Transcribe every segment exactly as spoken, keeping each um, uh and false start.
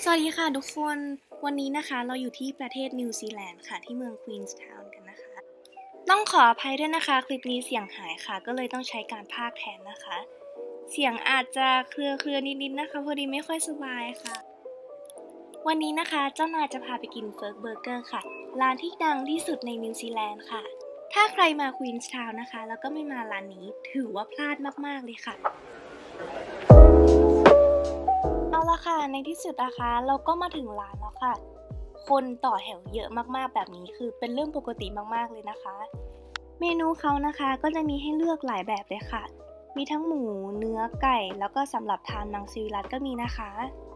สวัสดีค่ะทุกคนวันนี้นะคะเราอยู่ที่ประเทศนิวซีแลนด์ค่ะที่เมืองควีนส์ทาวน์กันนะคะต้องขออภัยด้วยนะคะคลิปนี้เสียงหายค่ะก็เลยต้องใช้การพากย์แทนนะคะเสียงอาจจะเครือๆนิดๆนะคะพอดีไม่ค่อยสบายค่ะวันนี้นะคะเจ้านายจะพาไปกินเฟิร์กเบอร์เกอร์ค่ะร้านที่ดังที่สุดในนิวซีแลนด์ค่ะถ้าใครมาควีนส์ทาวน์นะคะแล้วก็ไม่มาร้านนี้ถือว่าพลาดมากๆเลยค่ะเอาละค่ะในที่สุดนะคะเราก็มาถึงร้านแล้วค่ะคนต่อแถวเยอะมากๆแบบนี้คือเป็นเรื่องปกติมากๆเลยนะคะเมนูเขานะคะก็จะมีให้เลือกหลายแบบเลยค่ะมีทั้งหมูเนื้อไก่แล้วก็สำหรับทานมังสวิรัติก็มีนะคะ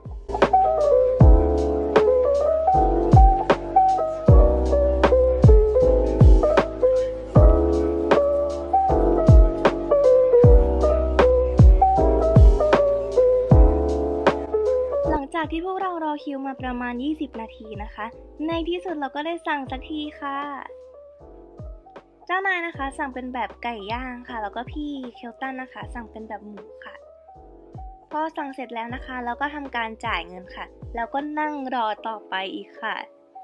จากที่พวกเรารอคิวมาประมาณยี่สิบนาทีนะคะในที่สุดเราก็ได้สั่งสักทีค่ะเจ้านายนะคะสั่งเป็นแบบไก่ย่างค่ะแล้วก็พี่เคลตันนะคะสั่งเป็นแบบหมูค่ะพอสั่งเสร็จแล้วนะคะเราก็ทำการจ่ายเงินค่ะแล้วก็นั่งรอต่อไปอีกค่ะ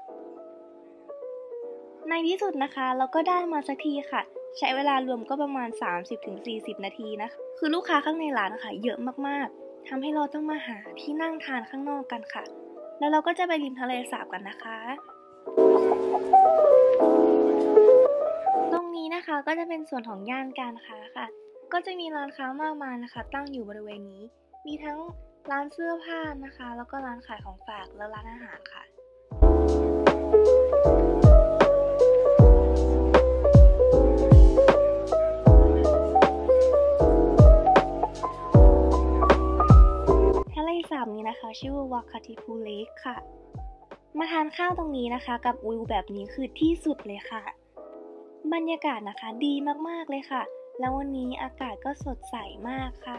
ในที่สุดนะคะเราก็ได้มาสักทีค่ะใช้เวลารวมก็ประมาณ สามสิบถึงสี่สิบ นาทีนะคะคือลูกค้าข้างในร้านนะคะเยอะมากๆทำให้เราต้องมาหาที่นั่งทานข้างนอกกันค่ะแล้วเราก็จะไปริมทะเลสาบกันนะคะตรงนี้นะคะก็จะเป็นส่วนของย่านการค้าค่ะก็จะมีร้านค้ามากมายนะคะตั้งอยู่บริเวณนี้มีทั้งร้านเสื้อผ้านะคะแล้วก็ร้านขายของฝากและร้านอาหารค่ะทะเลสาบนี้นะคะชื่อว่าวาคาติพูเลคค่ะมาทานข้าวตรงนี้นะคะกับวิวแบบนี้คือที่สุดเลยค่ะบรรยากาศนะคะดีมากๆเลยค่ะแล้ววันนี้อากาศก็สดใสมากค่ะ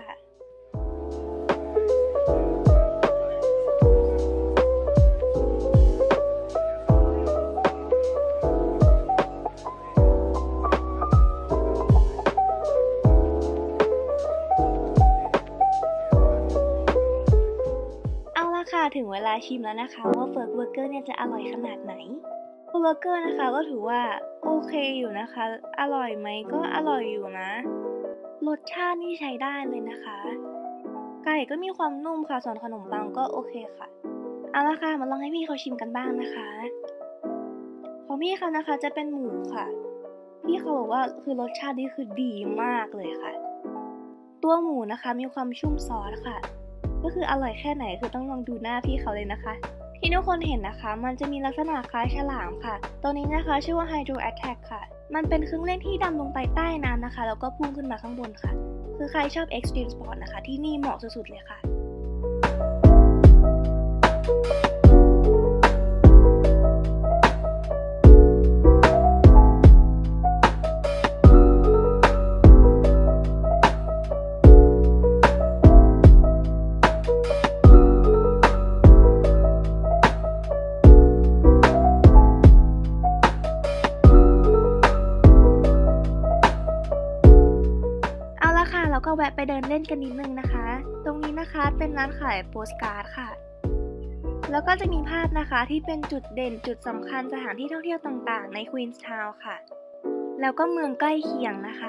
ถึงเวลาชิมแล้วนะคะว่าเฟิร์กเบอร์เกอร์เนี่ยจะอร่อยขนาดไหนเบอร์เกอร์นะคะก็ถือว่าโอเคอยู่นะคะอร่อยไหมก็อร่อยอยู่นะรสชาตินี่ใช้ได้เลยนะคะไก่ก็มีความนุ่มค่ะส่วนขนมปังก็โอเคค่ะเอาละค่ะมาลองให้พี่เขาชิมกันบ้างนะคะของพี่เขานะคะจะเป็นหมูค่ะพี่เขาบอกว่าคือรสชาตินี่คือดีมากเลยค่ะตัวหมูนะคะมีความชุ่มซอสค่ะก็คืออร่อยแค่ไหนคือต้องลองดูหน้าพี่เขาเลยนะคะที่ทุกคนเห็นนะคะมันจะมีลักษณะคล้ายฉลามค่ะตัวนี้นะคะชื่อว่า Hydro Attack ค่ะมันเป็นเครื่องเล่นที่ดำลงไปใต้น้ำนะคะแล้วก็พุ่งขึ้นมาข้างบนค่ะคือใครชอบ Extreme Sport นะคะที่นี่เหมาะสุดๆเลยค่ะแล้วก็แวะไปเดินเล่นกันนิดนึงนะคะตรงนี้นะคะเป็นร้านขายโปสการ์ดค่ะแล้วก็จะมีภาพนะคะที่เป็นจุดเด่นจุดสำคัญสถานที่ท่องเที่ยวต่างๆในควีนส์ทาวน์ค่ะแล้วก็เมืองใกล้เคียงนะคะ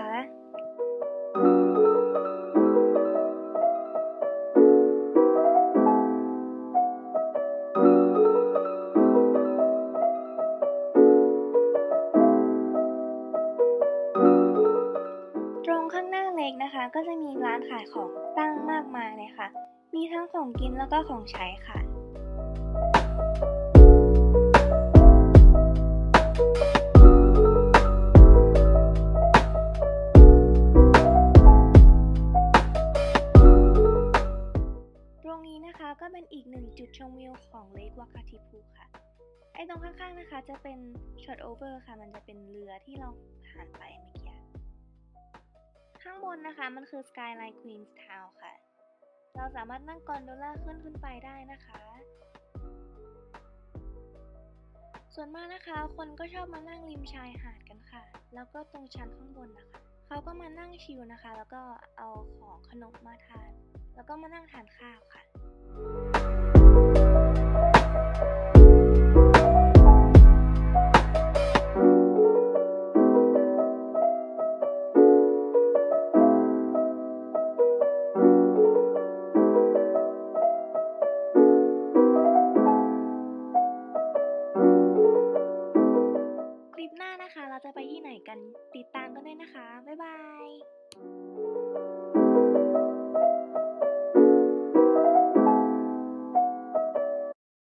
นะคะก็จะมีร้านขายของตั้งมากมายเลยค่ะมีทั้งของกินแล้วก็ของใช้ค่ะตรงนี้นะคะก็เป็นอีกหนึ่งจุดชมวิวของเลควาคาติพูค่ะไอ้ตรงข้างๆนะคะจะเป็นช็อตโอเวอร์ค่ะมันจะเป็นเรือที่เราผ่านไปเมื่อกี้ข้างบนนะคะมันคือ Skyline Queens Town ค่ะเราสามารถนั่งกอนโดล่าขึ้นขึ้นไปได้นะคะส่วนมากนะคะคนก็ชอบมานั่งริมชายหาดกันค่ะแล้วก็ตรงชั้นข้างบนนะคะเขาก็มานั่งชิลนะคะแล้วก็เอาของขนมมาทานแล้วก็มานั่งทานข้าวค่ะกันติดตามกันด้วยนะคะบ๊ายบาย